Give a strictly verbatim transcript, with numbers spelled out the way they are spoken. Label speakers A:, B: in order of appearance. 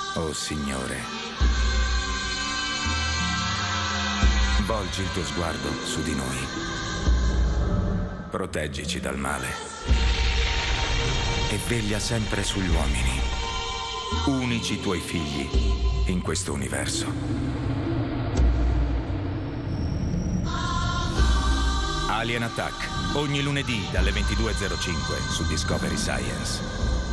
A: Oh Signore, volgi il tuo sguardo su di noi. Proteggici dal male e veglia sempre sugli uomini, unici tuoi figli in questo universo. Alien Attack, ogni lunedì dalle ventidue e zero cinque su Discovery Science.